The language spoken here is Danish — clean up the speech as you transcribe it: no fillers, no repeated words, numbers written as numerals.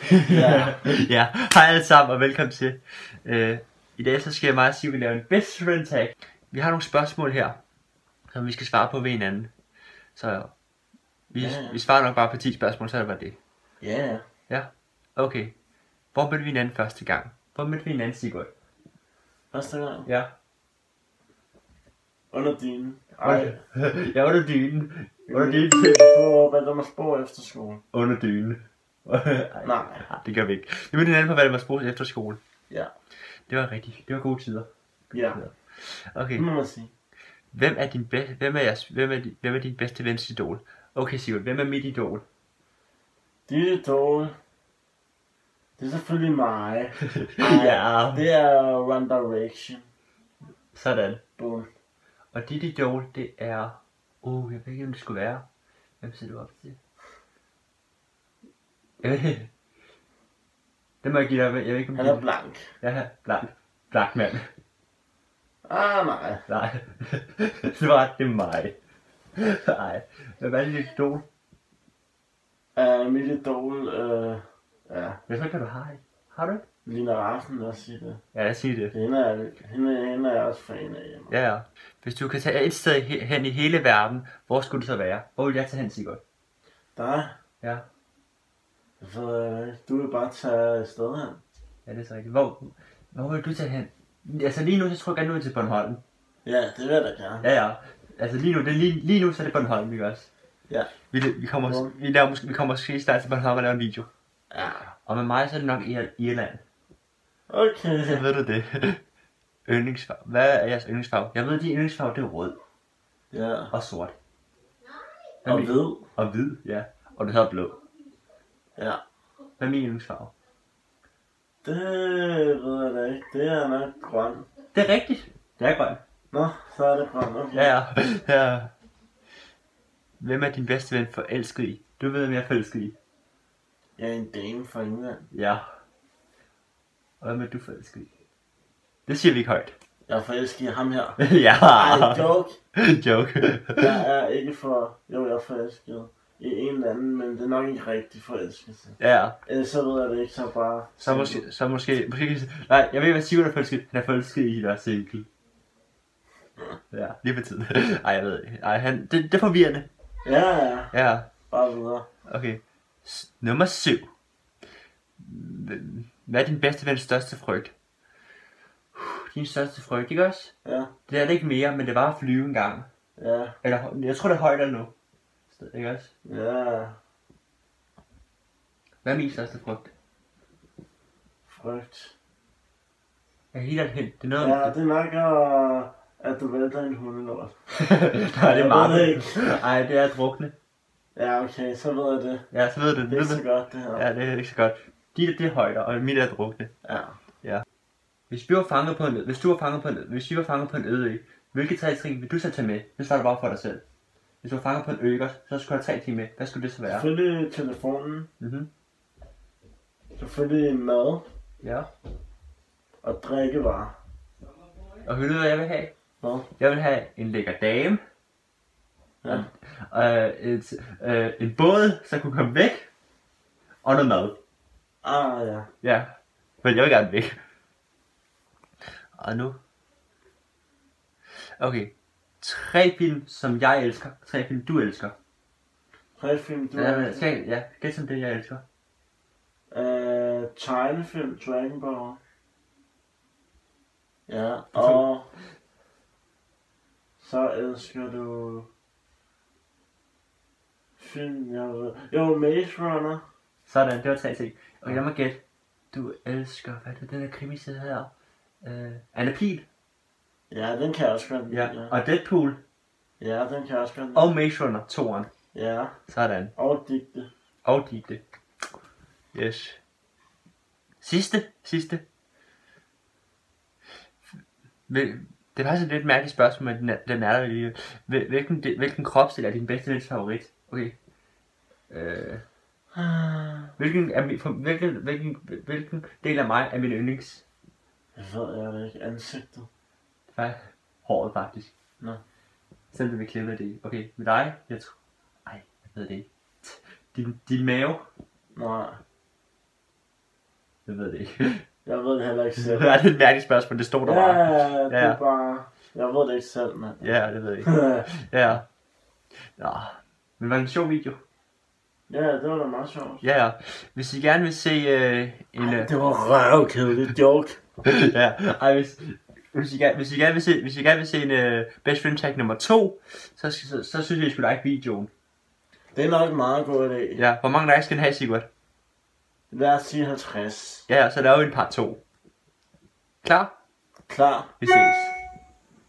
Ja. Ja, hej alle sammen og velkommen til. I dag så skal jeg meget sige, at vi laver en best friend tag. Vi har nogle spørgsmål her, som vi skal svare på ved hinanden. Så vi svarer nok bare på 10 spørgsmål, så er det bare det. Ja. Ja, okay. Hvor mødte vi hinanden første gang? Hvor mødte vi hinanden, Sigurd? Første gang. Ja. Under dynen. Ja, under dynen. Under dynen. På Valdemarsborg efterskole. Under dynen. Nej. Det gør vi ikke. Vi mødte hinanden på Valdemarsborg efterskole. Ja. Det var rigtigt. Det var gode tider. Ja. Okay. Det må man sige. Hvem er din bedste vens idol? Okay, Sigurd, hvem er mit idol? Dit idol. Det er selvfølgelig mig. Ja. Det er One Direction. Sådan. Boom. Og dit idol, det er... jeg ved ikke, om det skulle være. Hvem ser du op til? Det må jeg give dig. Jeg ved ikke, om Han er blank. Ja, blank mand. Nej. Nej. Det er mig. Nej. Hvad er dit idol? Mit idol, ja. Jeg tror ikke, du har. Har du ikke? Lina Raffen, lad os sige det. Ja, jeg siger det. Hende er jeg også fan af. Ja. Hvis du kan tage et sted hen i hele verden, hvor skulle du så være? Hvor vil jeg tage hen, Sigurd? Dig? Ja. Du vil bare tage et sted hen. Ja, det er så rigtigt. Hvor vil du tage hen? Altså lige nu, så tror jeg gerne ud til Bornholm. Ja, det vil jeg da gerne. Ja. Altså lige nu så er det Bornholm, ikke også? Ja. Vi kommer måske snart til Bornholm og laver en video. Ja. Og med mig så er det nok Irland. Okay. Så ved du det. Yndlingsfarve. Hvad er jeres yndlingsfarve? Jeg ved, at din yndlingsfarve det er rød. Ja. Og sort. Og hvid. Og hvid, ja. Og det hedder blå. Ja. Hvad er min yndlingsfarve? Det ved jeg da ikke. Det er nok grøn. Det er rigtigt. Det er grøn. Nå, så er det grøn. Okay. Ja. Hvem er din bedste ven forelsket i? Du ved, hvem jeg er forelsket i. Jeg er en dame fra England. Ja. Og hvem er du forelsket i? Det siger vi ikke højt. Jeg er forelsket i ham her. Ja. Ej, joke. Joke. Jeg er ikke for... Jo, jeg er forelsket i en eller anden, men det er nok ikke rigtig forelskelse. Ja. Så ved jeg det ikke, så bare... Så måske nej, jeg ved hvad Sigurd er forelsket. Han er forelsket i der single. Ja, lige på tiden. Ej, jeg ved ikke. Ej, det er forvirrende. Ja. Ja. Bare videre. Okay. Nummer 7. Hvad er din bedste vens største frygt? Din største frygt, ikke også? Ja. Det er det ikke mere, men det var at flyve en gang. Ja. Eller, jeg tror det er højere nu. Ikke også? Ja. Hvad er min største frygt? Frygt. Jeg er helt hen. Det er noget. Ja, det er nok at du vælter en hundelort. Nej, det er meget. Ikke. Ej, det er at drukne. Ja, okay, så ved jeg det. Ja, så ved du det. Det er ikke så godt, det her. Ja, det er ikke så godt. Det er højere, og mit er at drukne. Ja. Hvis vi var fanget på en øde ø, hvilke 3 ting vil du så tage med? Det svarer du bare for dig selv. Hvis du var fanget på en ø, ikke også, så skulle du have 3 ting med. Hvad skulle det så være? Selvfølgelig telefonen. Mhm. Selvfølgelig mad. Ja. Og drikkevarer. Og ved du hvad jeg vil have? Hvad? Jeg vil have en lækker dame. Ja. En båd, så kunne komme væk. Og noget mad. Ja. Ja. Men jeg vil gerne væk. Og nu. Okay. 3 film, som jeg elsker. 3 film, du elsker. 3 film, du Ja, gæt som det, jeg elsker. Tegnefilm, Dragon Ball. Ja, og så elsker du film, jeg ved. Jo, Maze Runner. Sådan, det var 3 ting. Okay, jeg må gætte. Du elsker, hvad er det, den der krimiside her? Anna Pihl. Ja, den kan jeg også godt lide. Ja, og Deadpool. Ja, den kan jeg også godt lide. Og Maze Runner, 2'eren. Ja. Sådan. Og Digte. Og Digte. Yes. Sidste. Det er faktisk et lidt mærkeligt spørgsmål, men den er der lige. Hvilken kropsdel er din bedste vens favorit? Okay. Hvilken del af mig er min yndlings? Jeg ved ikke. Ansigtet. Det er håret faktisk. Nå. Selvom du vil klippe det. Okay, med dig? Jeg tror... Ej, jeg ved det ikke. Din mave? Nej. Jeg ved det ikke. Jeg ved det heller ikke selv. Det er et mærkeligt spørgsmål, det stod der bare. Ja, det er bare... Jeg ved det ikke selv, mand. Ja, det ved jeg ikke. Ja. Nå. Men var det en sjov video? Ja, det var da meget sjovt. Ja. Hvis I gerne vil se en... Det var røvkedeligt joke. Ja. Ej, hvis I gerne vil se en Best Friend Tag nummer 2, så synes jeg, I skulle like videoen. Det er nok en meget god idé. Ja, hvor mange likes skal den have, Sigurd? Lad os sige 50. Ja, så laver vi en part 2. Klar? Klar. Vi ses.